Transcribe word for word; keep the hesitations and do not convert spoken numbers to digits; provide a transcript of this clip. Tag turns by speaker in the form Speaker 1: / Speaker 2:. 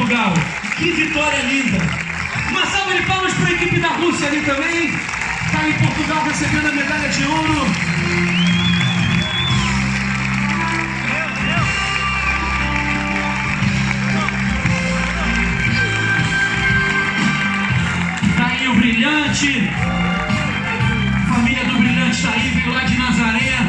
Speaker 1: Portugal. Que vitória linda! Uma salva de palmas para a equipe da Rússia ali também. Está em Portugal recebendo a medalha de ouro. Está aí o Brilhante. A família do Brilhante está aí, veio lá de Nazaré.